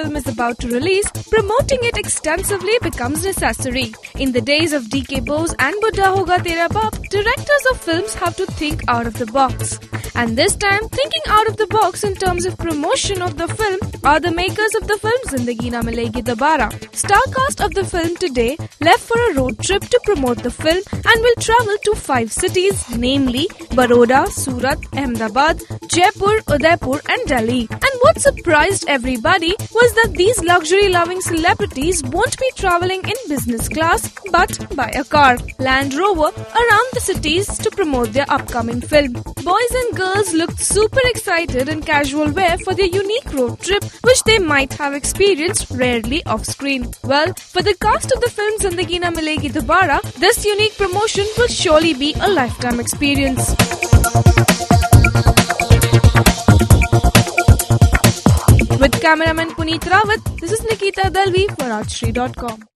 film is about to release, promoting it extensively becomes necessary. In the days of DK Bose and Buddha Hoga Tera Baap, directors of films have to think out of the box. And this time, thinking out of the box in terms of promotion of the film are the makers of the film Zindagi Na Milegi Dobara. Star cast of the film today left for a road trip to promote the film and will travel to 5 cities, namely Baroda, Surat, Ahmedabad, Jaipur, Udaipur and Delhi. And what surprised everybody was that these luxury-loving celebrities won't be travelling in business class but by a car, Land Rover, around the cities to promote their upcoming film. Boys and girls looked super excited in casual wear for their unique road trip, which they might have experienced rarely off-screen. Well, for the cast of the film Zindagi Na Milegi Dobara, this unique promotion will surely be a lifetime experience. With cameraman Puneet Rawat, this is Nikita Dalvi for Rajshri.com.